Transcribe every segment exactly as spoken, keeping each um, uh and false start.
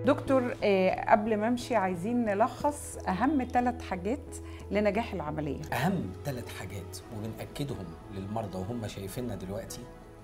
دكتور، آه، قبل ما امشي عايزين نلخص اهم ثلاث حاجات لنجاح العمليه. اهم ثلاث حاجات وبنأكدهم للمرضى وهم شايفيننا دلوقتي.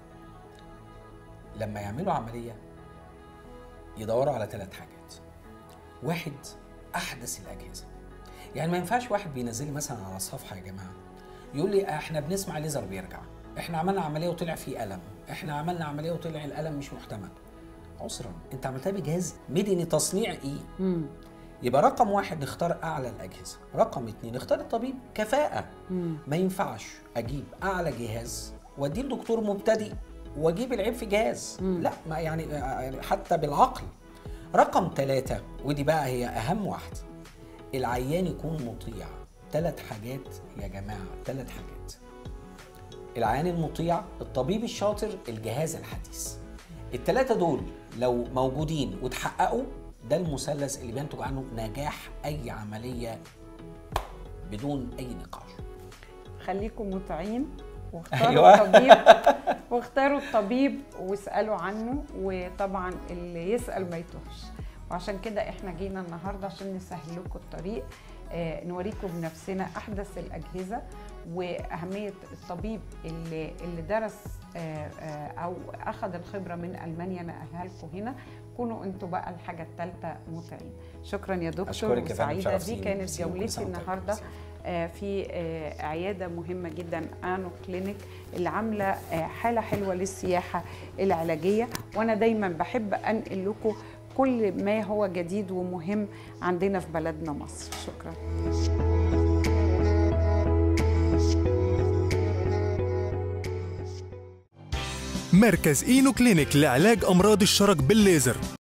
لما يعملوا عمليه يدوروا على ثلاث حاجات. واحد، احدث الاجهزه. يعني ما ينفعش واحد بينزل لي مثلا على الصفحه يا جماعه يقول لي احنا بنسمع ليزر بيرجع، احنا عملنا عمليه وطلع فيه الم، احنا عملنا عمليه وطلع الالم مش محتمل. عذرا، انت عملتها بجهاز مدني تصنيع ايه؟ مم. يبقى رقم واحد نختار اعلى الاجهزه، رقم اتنين نختار الطبيب كفاءه. مم. ما ينفعش اجيب اعلى جهاز واديه لدكتور مبتدئ واجيب العيب في جهاز. مم. لا، ما يعني حتى بالعقل. رقم ثلاثة ودي بقى هي اهم واحده، العيان يكون مطيع. ثلاث حاجات يا جماعه، ثلاث حاجات: العيان المطيع، الطبيب الشاطر، الجهاز الحديث. الثلاثه دول لو موجودين وتحققوا، ده المثلث اللي بينتج عنه نجاح اي عمليه بدون اي نقاش. خليكم مطيعين واختاروا أيوة. الطبيب واختاروا الطبيب واسالوا عنه، وطبعا اللي يسال ما يتوهش. وعشان كده احنا جينا النهارده عشان نسهل لكم الطريق، آه نوريكم بنفسنا احدث الاجهزه واهميه الطبيب اللي اللي درس آه آه او اخذ الخبره من المانيا نقلها لكم هنا. كونوا انتوا بقى الحاجه الثالثه مطيعين. شكرا يا دكتور وسعيده. دي كانت جولتي النهارده في عياده مهمه جدا، انو كلينيك، اللي عامله حاله حلوه للسياحه العلاجيه. وانا دايما بحب انقل لكم كل ما هو جديد ومهم عندنا في بلدنا مصر. شكرا. مركز اينو كلينيك لعلاج امراض الشرج بالليزر.